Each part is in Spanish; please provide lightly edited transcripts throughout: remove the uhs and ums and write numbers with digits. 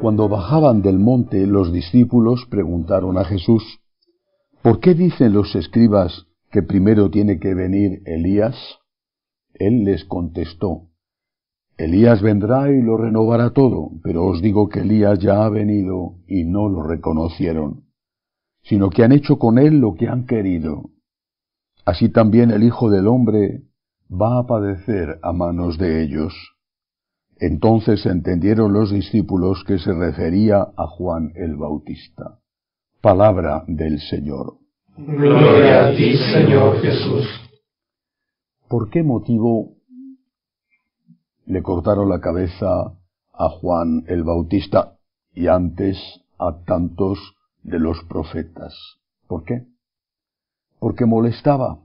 Cuando bajaban del monte, los discípulos preguntaron a Jesús: ¿por qué dicen los escribas que primero tiene que venir Elías? Él les contestó: Elías vendrá y lo renovará todo, pero os digo que Elías ya ha venido y no lo reconocieron, sino que han hecho con él lo que han querido. Así también el Hijo del Hombre va a padecer a manos de ellos. Entonces entendieron los discípulos que se refería a Juan el Bautista. Palabra del Señor. Gloria a ti, Señor Jesús. ¿Por qué motivo le cortaron la cabeza a Juan el Bautista y antes a tantos de los profetas? ¿Por qué? Porque molestaba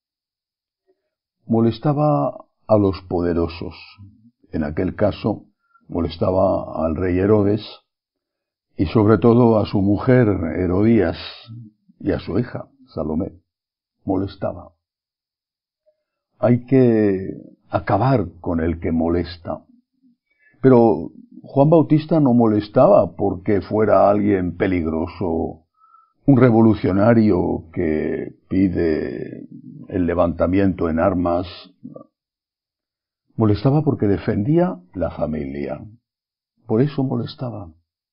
a los poderosos. En aquel caso molestaba al rey Herodes y sobre todo a su mujer Herodías y a su hija Salomé. Molestaba. Hay que acabar con el que molesta. Pero Juan Bautista no molestaba porque fuera alguien peligroso, un revolucionario que pide el levantamiento en armas. Molestaba porque defendía la familia. Por eso molestaba.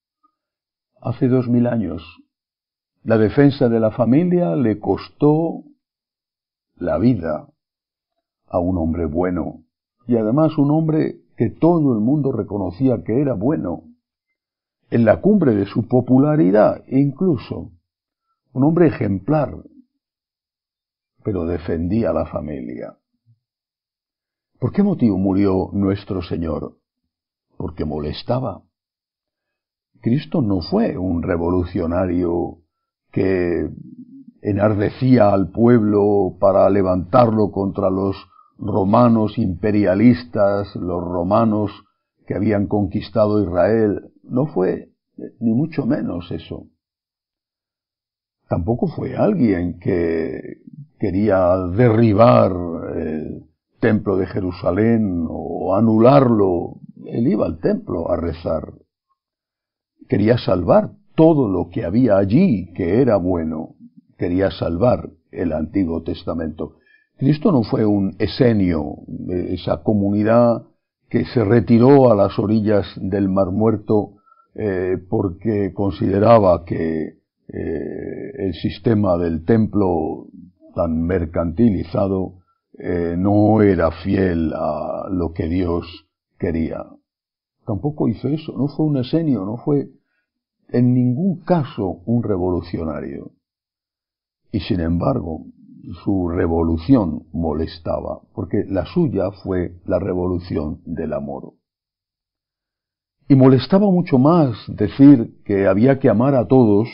Hace 2000 años, la defensa de la familia le costó la vida a un hombre bueno, y además un hombre que todo el mundo reconocía que era bueno, en la cumbre de su popularidad incluso, un hombre ejemplar, pero defendía a la familia. ¿Por qué motivo murió nuestro Señor? Porque molestaba. Cristo no fue un revolucionario que enardecía al pueblo para levantarlo contra los romanos imperialistas, los romanos que habían conquistado Israel. No fue ni mucho menos eso. Tampoco fue alguien que quería derribar el templo de Jerusalén o anularlo. Él iba al templo a rezar. Quería salvar todo lo que había allí que era bueno. Quería salvar el Antiguo Testamento. Cristo no fue un esenio, esa comunidad que se retiró a las orillas del Mar Muerto porque consideraba que el sistema del templo tan mercantilizado no era fiel a lo que Dios quería. Tampoco hizo eso, no fue un esenio, no fue en ningún caso un revolucionario. Y sin embargo, su revolución molestaba, porque la suya fue la revolución del amor. Y molestaba mucho más decir que había que amar a todos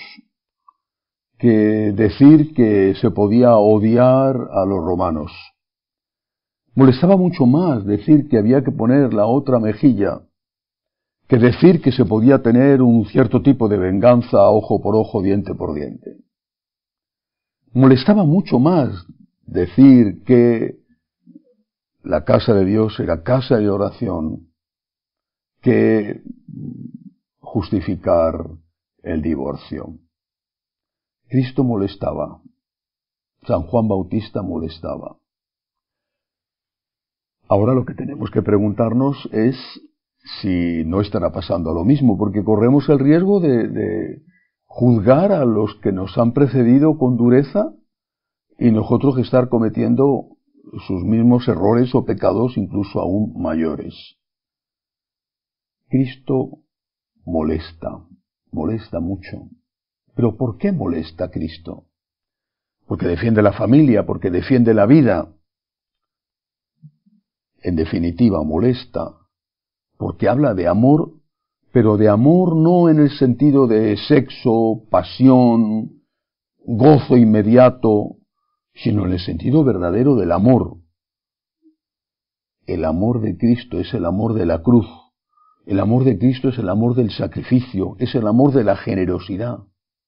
que decir que se podía odiar a los romanos. Molestaba mucho más decir que había que poner la otra mejilla que decir que se podía tener un cierto tipo de venganza ojo por ojo, diente por diente. Molestaba mucho más decir que la casa de Dios era casa de oración que justificar el divorcio. Cristo molestaba. San Juan Bautista molestaba. Ahora lo que tenemos que preguntarnos es si no estará pasando lo mismo, porque corremos el riesgo de juzgar a los que nos han precedido con dureza y nosotros estar cometiendo sus mismos errores o pecados incluso aún mayores. Cristo molesta mucho. ¿Pero por qué molesta Cristo? Porque defiende la familia, porque defiende la vida. En definitiva, molesta porque habla de amor, pero de amor no en el sentido de sexo, pasión, gozo inmediato, sino en el sentido verdadero del amor. El amor de Cristo es el amor de la cruz. El amor de Cristo es el amor del sacrificio, es el amor de la generosidad.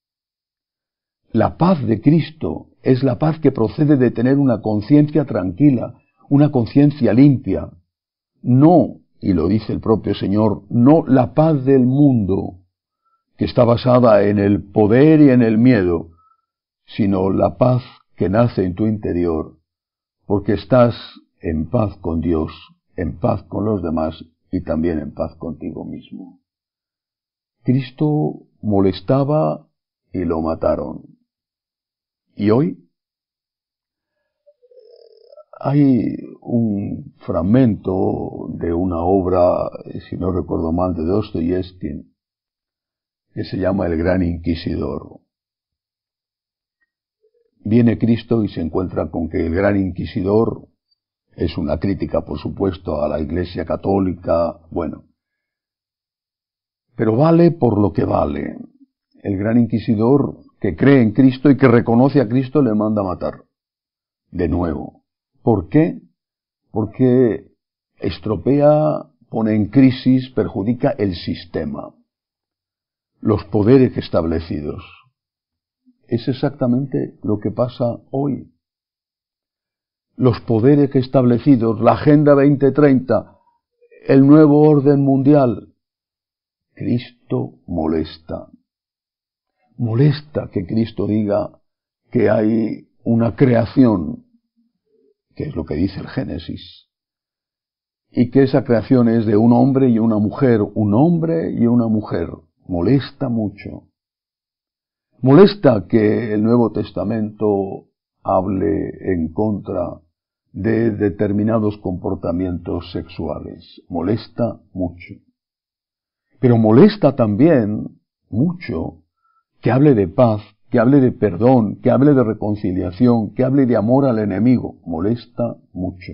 La paz de Cristo es la paz que procede de tener una conciencia tranquila, una conciencia limpia. No, y lo dice el propio Señor, no la paz del mundo que está basada en el poder y en el miedo, sino la paz que nace en tu interior, porque estás en paz con Dios, en paz con los demás y también en paz contigo mismo. Cristo molestaba y lo mataron. ¿Y hoy? Hay un fragmento de una obra, si no recuerdo mal, de Dostoyevski, que se llama El Gran Inquisidor. Viene Cristo y se encuentra con que el Gran Inquisidor es una crítica, por supuesto, a la Iglesia Católica, bueno, pero vale por lo que vale. El Gran Inquisidor, que cree en Cristo y que reconoce a Cristo, le manda a matar. De nuevo. ¿Por qué? Porque estropea, pone en crisis, perjudica el sistema, los poderes establecidos. Es exactamente lo que pasa hoy. Los poderes establecidos, la Agenda 2030, el nuevo orden mundial. Cristo molesta. Molesta que Cristo diga que hay una creación, que es lo que dice el Génesis, y que esa creación es de un hombre y una mujer, un hombre y una mujer. Molesta mucho. Molesta que el Nuevo Testamento hable en contra de determinados comportamientos sexuales. Molesta mucho. Pero molesta también mucho que hable de paz, que hable de perdón, que hable de reconciliación, que hable de amor al enemigo. Molesta mucho.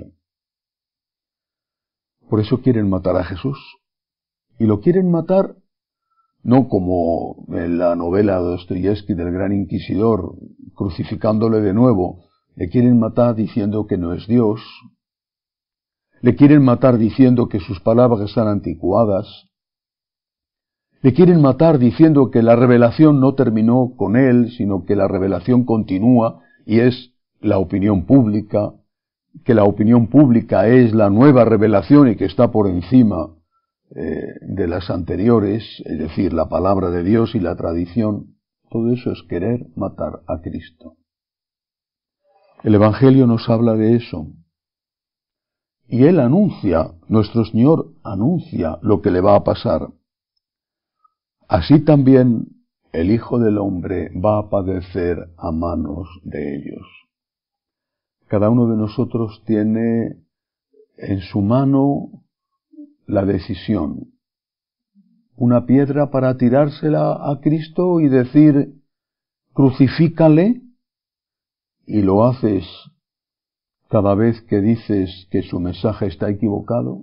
Por eso quieren matar a Jesús. Y lo quieren matar no como en la novela de Dostoyevski del Gran Inquisidor, crucificándole de nuevo. Le quieren matar diciendo que no es Dios. Le quieren matar diciendo que sus palabras están anticuadas. Le quieren matar diciendo que la revelación no terminó con él, sino que la revelación continúa y es la opinión pública, que la opinión pública es la nueva revelación y que está por encima de las anteriores, es decir, la palabra de Dios y la tradición. Todo eso es querer matar a Cristo. El Evangelio nos habla de eso. Y Él anuncia, nuestro Señor anuncia lo que le va a pasar. Así también el Hijo del Hombre va a padecer a manos de ellos. Cada uno de nosotros tiene en su mano la decisión. Una piedra para tirársela a Cristo y decir, crucifícale, y lo haces cada vez que dices que su mensaje está equivocado.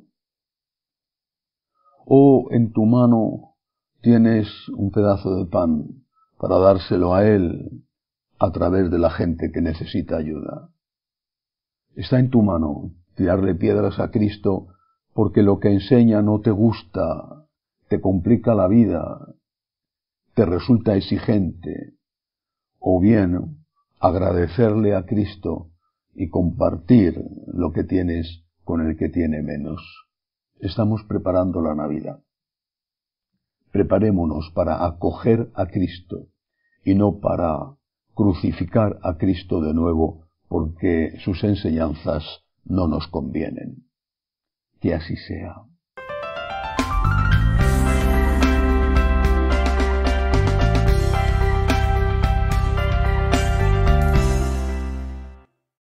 O en tu mano tienes un pedazo de pan para dárselo a Él a través de la gente que necesita ayuda. Está en tu mano tirarle piedras a Cristo porque lo que enseña no te gusta, te complica la vida, te resulta exigente, o bien agradecerle a Cristo y compartir lo que tienes con el que tiene menos. Estamos preparando la Navidad. Preparémonos para acoger a Cristo y no para crucificar a Cristo de nuevo porque sus enseñanzas no nos convienen. Que así sea.